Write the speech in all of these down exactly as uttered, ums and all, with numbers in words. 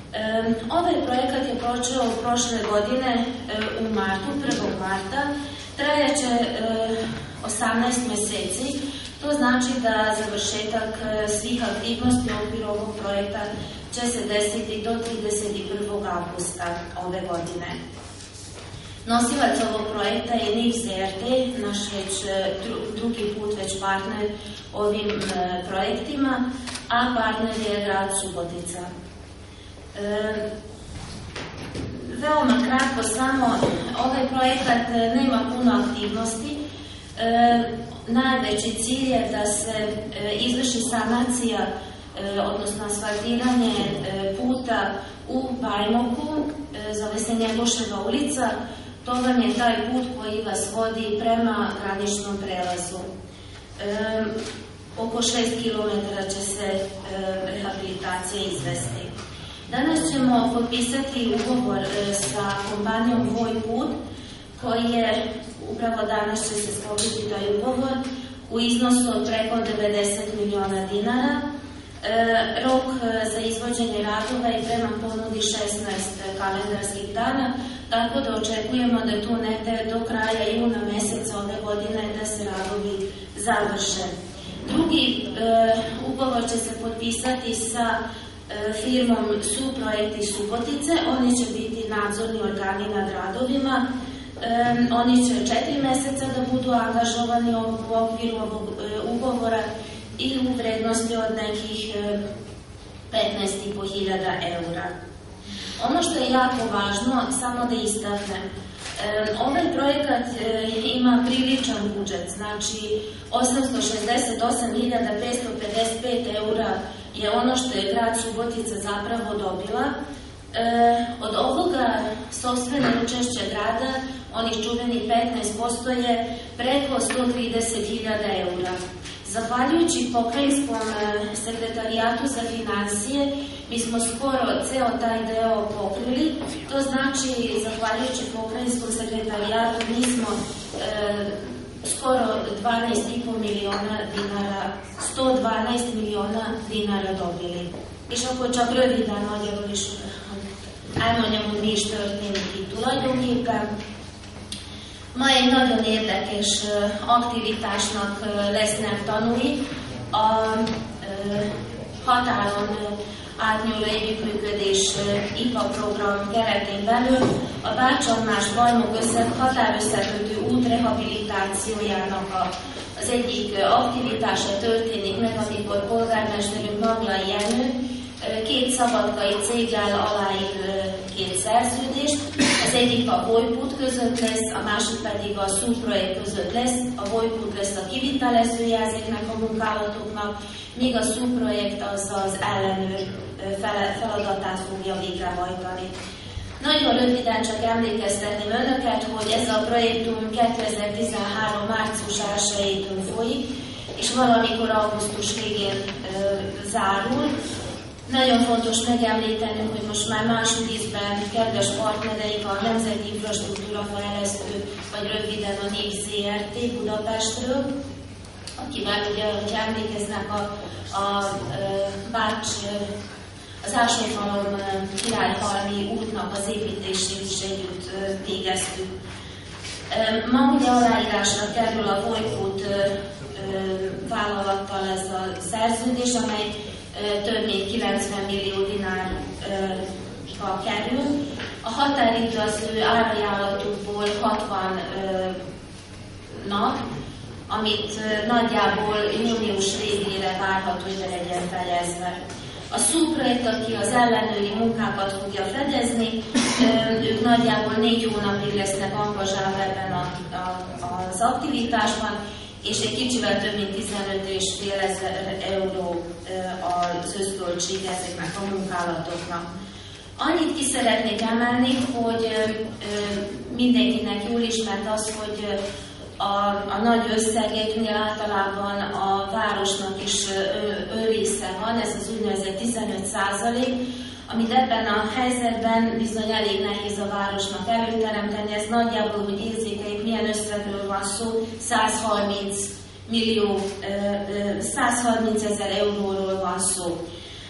Ovaj projekat je počeo prošle godine u martu, prvog marta, trajaće osamnaest meseci, to znači da završetak svih aktivnosti u okviru ovog projekta će se desiti do trideset prvog avgusta ove godine. Nosilac ovog projekta je N I F Z R T, naš već drugi put već partner ovim projektima, a partner je grad Subotica. Veoma kratko samo, ovaj projekat nema puno aktivnosti. Najveći cilj je da se izvrši sanacija, odnosno asfaltiranje puta u Bajmoku, zove se Njegoševa ulica. To vam je taj put koji vas vodi prema graničnom prelazu. Oko šest kilometara će se rehabilitacija izvesti. Danas ćemo potpisati ugovor sa kompanijom Vojput, koji je, upravo danas će se sklopiti taj ugovor, u iznosu od preko devedeset miliona dinara. Rok za izvođenje radova je prema ponudi šesnaest kalendarskih dana, tako da očekujemo da tu negde do kraja juna meseca ove godine da se radovi završe. Drugi ugovor će se potpisati sa firmom Suprojekti Subotice, oni će biti nadzorni organi nad radovima, oni će četiri meseca da budu angažovani u okviru ovog ugovora i u vrednosti od nekih petnaest i po hiljada eura. Ono što je jako važno, samo da istaknem, ovaj projekat ima priličan budžet, znači osamsto šezdeset osam hiljada petsto pedeset pet eura je ono što je grad Subotica zapravo dobila. Od ovoga sopstvene učešće grada, onih čuvenih petnaest posto je preko sto trideset hiljada eura. Zahvaljujući pokrajinskom sekretarijatu za finansije, mi smo skoro ceo taj deo pokrili. To znači, zahvaljujući pokrajinskom sekretarijatu, mi smo skoro dvanaest i po miliona dinara, sto dvanaest miliona dinara dobili. És akkor csak röviden magyarul is elmondjam, hogy mi is történik itt tulajdonképpen. Ma egy nagyon érdekes aktivitásnak lesznek tanulni. A határon átnyúló együttműködés I P A program keretén belül a Bácsalmás-Bajmok határösszekötő út rehabilitációjának az egyik aktivitása történik meg, amikor polgármesterünk Naglai Jenő két szabadkai céggel aláír két szerződést. Az egyik a Vojput között lesz, a másik pedig a Suprojekt között lesz. A Vojput lesz a kivitelezője ezeknek a munkálatoknak, míg a Suprojekt az az ellenőr feladatát fogja végrehajtani. Nagyon röviden csak emlékeztetném önöket, hogy ez a projektum kétezer-tizenhárom március elsejétől folyik, és valamikor augusztus végén ö, zárul. Nagyon fontos megemlítenünk, hogy most már másodízben kedves partnereink a Nemzeti Infrastruktúra Fejlesztő, vagy röviden a N I F Z R T Budapestről, akivel ugye, hogy emlékeznek a, a, a Bács, az Ásófalon Királyhalmi útnak az építését is együtt végeztük. Ma ugye aláírásra kerül a Vojput vállalattal ez a szerződés, amely több mint kilencven millió dinárba kerül. A határidő az ő árajánlatukból hatvan nap, amit nagyjából június végére várható, hogy be legyen fejezve. A Suprojekt, aki az ellenőri munkákat fogja fedezni, ők nagyjából négy hónapig lesznek angazsálva ebben a, a, az aktivitásban, és egy kicsivel több mint tizenöt és fél ezer euró az összköltség ezeknek a munkálatoknak. Annyit ki szeretnék emelni, hogy mindenkinek jól ismert az, hogy a, a nagy összegeknél általában a városnak is önrésze van, ez az úgynevezett tizenöt százalék, amit ebben a helyzetben bizony elég nehéz a városnak előteremteni. Ez nagyjából, hogy érzékeljük, milyen összegről van szó, százharminc millió, százharminc ezer euróról van szó.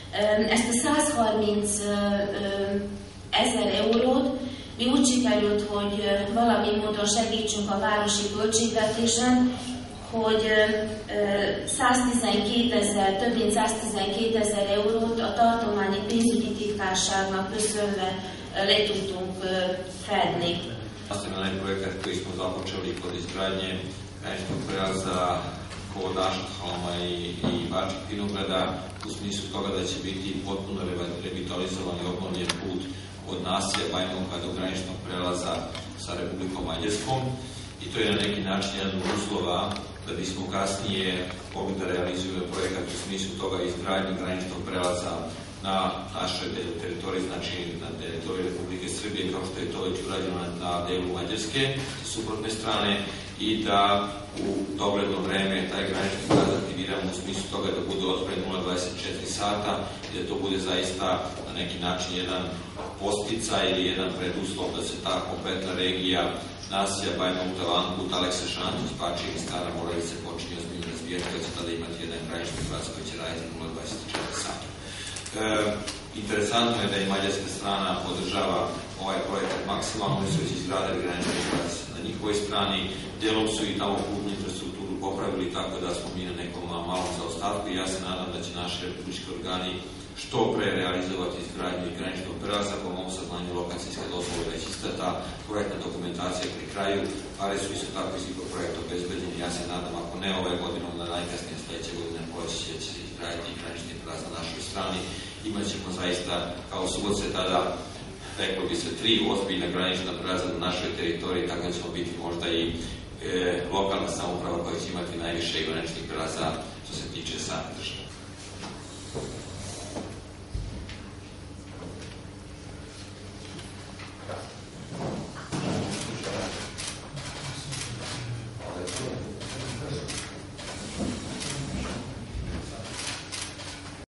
Ezt a százharminc ezer eurót mi úgy sikerült, hogy valami módon segítsünk a városi költségvetésen, hogy száztizenkétezer, több mint száztizenkétezer eurót a tartományi pénzügyi titkárságnak köszönve le tudtunk fedni. Nacionalni projekat koji smo započeli kod izgradnje graničnog prelaza kod Ašthalma i, i Bačkih Vinograda u smislu toga da će biti potpuno revitalizovan i obnovljen put od naselja Bajmovka do graničnog prelaza sa Republikom Mađarskom. I to je na neki način jedan od uslova da bismo kasnije mogli da realizujemo projekat u smislu toga izgradnje graničnog prelaza na našoj teritoriji, znači na teritoriji Republike Srbije, kao što je to već urađeno na, na delu Mađarske, sa suprotne strane, i da u dogledno vreme taj granični prelaz aktiviramo u smislu toga da bude otvoren nula dvadeset četiri sata i da to bude zaista na neki način jedan posticaj ili jedan preduslov da se ta kompletna regija naselja Bajmok, Lankut, Aleksa, Šantus, Pačin i Stara Moravica počinje ozbiljno razvijati, kad će tada imati jedan granični prelaz koji će raditi nula dvadeset četiri sata. E, interesantno je da i mađarska strana podržava ovaj projekat maksimalno, oni su već izgradili granični prelaz na njihovoj strani, delom su i tamo putnu infrastrukturu popravili, tako da smo mi na nekom malom zaostatku i ja se nadam da će naši republički organi što pre realizovati izgradnju i graničnog prelaza. Po mom saznanju lokacijska dozvola već izdata, projektna dokumentacija pri kraju, pare su isto tako iz IPA projekta obezbeđeni. Ja se nadam, ako ne ove godine, onda najkasnije sledeće godine proći će se izgraditi i granični prelaz na našoj strani. Imaćemo zaista, kao Subotice tada, reklo bi se, tri ozbiljna granična prelaza na našoj teritoriji, tako da ćemo biti možda i e, lokalna samouprava koja će imati najviše graničnih prelaza što se tiče same države.